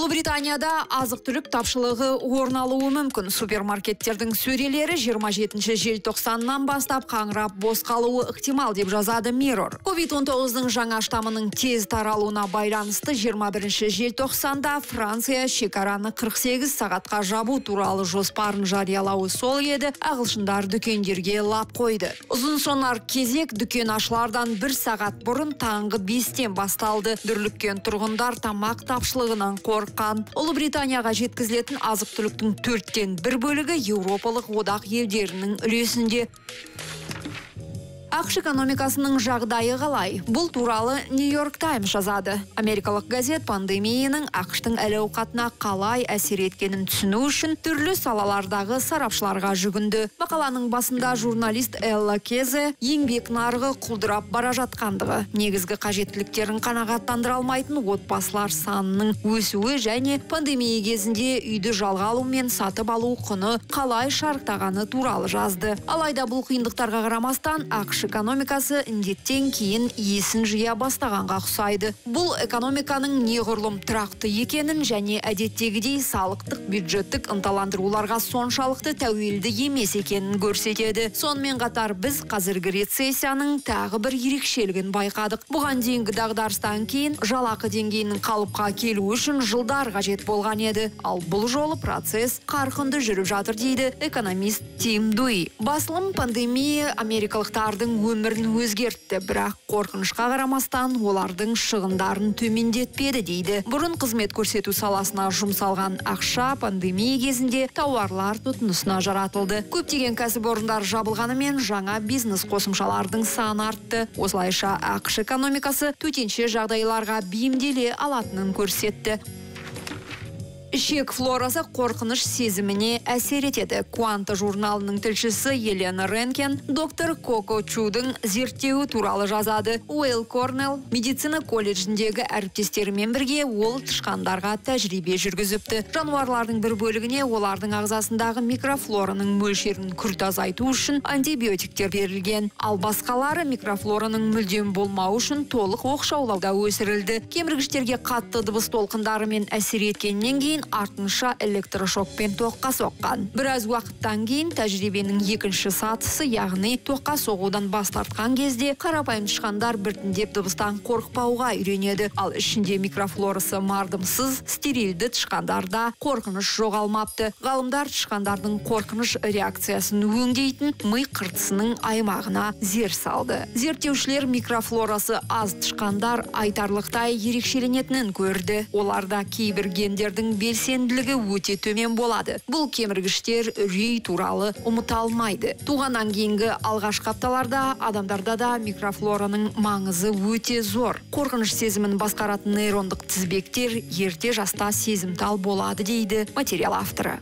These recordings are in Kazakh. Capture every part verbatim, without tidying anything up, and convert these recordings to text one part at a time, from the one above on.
Ұлыбританияда азық-түлік тапшылығы орын алуы мүмкін. Супермаркеттердің сөрелері жиырма жетінші желтоқсаннан бастап қаңырап бос қалуы ықтимал деп жазады Mirror. ковид он тоғыздың жаңа штамының тез таралуына байланысты жиырма бірінші желтоқсанда Франция шекараны қырық сегіз сағатқа жабу туралы жоспарын жариялауы сол еді, ағылшындар дүкендерге лап қойды. Ұзын сонар кезек дүкен ашылардан бір сағат бұрын таңғы бестен басталды. Дүрліккен тұрғындар тамақ тапшылығынан қорыққан. Ұлыбританияға жеткізілетін азық-түліктің төрттен бір бөлігі Еуропалық одақ елдерінің үлесінде. ақш экономикасының жағдайы қалай? Бұл туралы New York Times жазады. Америкалық газет пандемияның ақштың әл-ауқатына қалай әсер еткенін түсіну үшін түрлі салалардағы сарапшыларға жүгінді. Мақаланың басында журналист Элла Кезе еңбек нарығы құлдырап бара жатқандығы, негізгі қажеттіліктерін қанағаттандыра алмайтын отбасылар санының өсуі және пандемия кезінде үйді жалға алу мен сатып алу құны қалай шарықтағаны туралы жазды. Алайда бұл қиындықтарға қарамастан ақш экономикасы індеттен кейін есін жия бастағанға ұқсайды. Бұл экономиканың неғұрлым тұрақты екенін және әдеттегідей салықтық бюджеттік ынталандыруларға соншалықты тәуелді емес екенін көрсетеді. Сонымен қатар біз қазіргі рецессияның тағы бір ерекшелігін байқадық. Бұған дейінгі дағдарыстан кейін жалақы деңгейінің қалыпқа келу үшін жылдар қажет болған еді. Ал бұл жолы процесс қарқынды жүріп жатыр дейді экономист Тим Дуи. Басылым пандемия америкалықтардың өмірін өзгертті, бірақ қорқынышқа қарамастан олардың шығындарын төмендетпеді дейді. Бұрын қызмет көрсету саласына жұмсалған ақша пандемия кезінде тауарлар тұтынысына жаратылды. Көптеген кәсіпорындар жабылғанымен жаңа бизнес қосымшалардың саны артты. Осылайша ақш экономикасы төтенше жағдайларға бейімделе алатынын көрсетті. Ішек флорасы қорқыныш сезіміне әсер етеді. Quanta журналының тілшісі Елена Ренкен доктор Коко Чудың зерттеуі туралы жазады. Уэйл Корнелл медицина колледжіндегі әріптестерімен бірге ол тышқандарға тәжірибе жүргізіпті. Жануарлардың бір бөлігіне олардың ағзасындағы микрофлораның мөлшерін күрт азайту үшін антибиотиктер берілген. Ал басқалары микрофлораның мүлдем болмау үшін толық оқшаулауда өсірілді. Кеміргіштерге қатты дыбыс толқындарымен әсер еткеннен кейін артынша электрошокпен тоққа соққан. Біраз уақыттан кейін тәжірибенің екінші сатысы, яғни тоққа соғудан бас тартқан кезде қарапайым тышқандар біртіндеп дыбыстан қорықпауға үйренеді. Ал ішінде микрофлорасы мардымсыз, стерилді тышқандарда қорқыныш жоғалмапты. Ғалымдар тышқандардың қорқыныш реакциясын өңдейтін ми қыртысының аймағына зер салды. Зерттеушілер микрофлорасы аз тышқандар айтарлықтай ерекшеленетінін көрді. Оларда кейбір гендердің белсенділігі өте төмен болады. Бұл кеміргіштер үрей туралы ұмыта алмайды. Туғаннан кейінгі алғашқы апталарда адамдарда да микрофлораның маңызы өте зор. Қорқыныш сезімін басқаратын нейрондық тізбектер ерте жаста сезімтал болады дейді материал авторы.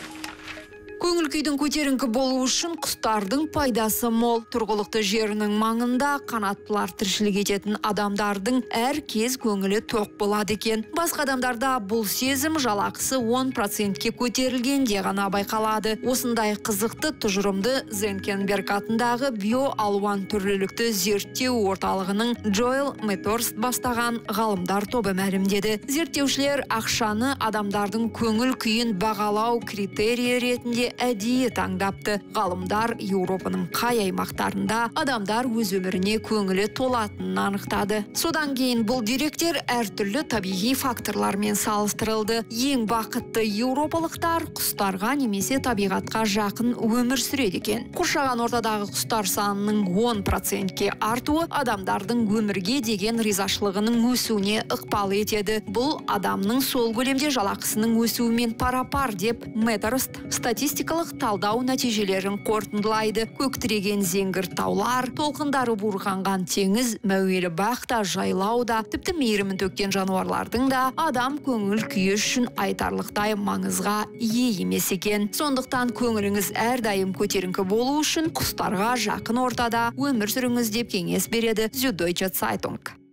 Көңіл күйдің көтеріңкі болу үшін құстардың пайдасы мол. Тұрғылықты жерінің маңында қанаттылар тіршілік ететін адамдардың әр кез көңілі тоқ болады екен. Басқа адамдарда бұл сезім жалақысы он процентке көтерілгенде ғана байқалады. Осындай қызықты тұжырымды Зенкенберг атындағы биоалуан түрлілікті зерттеу орталығының Джоэл Меторст бастаған ғалымдар тобы мәлімдеді. Зерттеушілер ақшаны адамдардың көңіл күйін бағалау критерийі ретінде әдейі таңдапты. Ғалымдар Еуропаның қай аймақтарында адамдар өз өміріне көңілі толатынын анықтады. Содан кейін бұл деректер әртүрлі табиғи факторлармен салыстырылды. Ең бақытты еуропалықтар құстарға немесе табиғатқа жақын өмір сүреді екен. Қоршаған ортадағы құстар санының он процентке артуы адамдардың өмірге деген ризашылығының өсуіне ықпал етеді. Бұл адамның сол көлемде жалақысының өсуімен пара-пар деп Меторст статистикалық талдау нәтижелерін қорытындылайды. Көктіреген зеңгір таулар, толқындары буырқанған теңіз, мәуелі бақта, жайлауда, тіпті мейірімін төккен жануарлардың да адам көңіл күйі үшін айтарлықтай маңызға ие емес екен. Сондықтан көңіліңіз әрдайым көтеріңкі болу үшін құстарға жақын ортада өмір сүріңіз деп кеңес береді Süddeutsche Zeitung.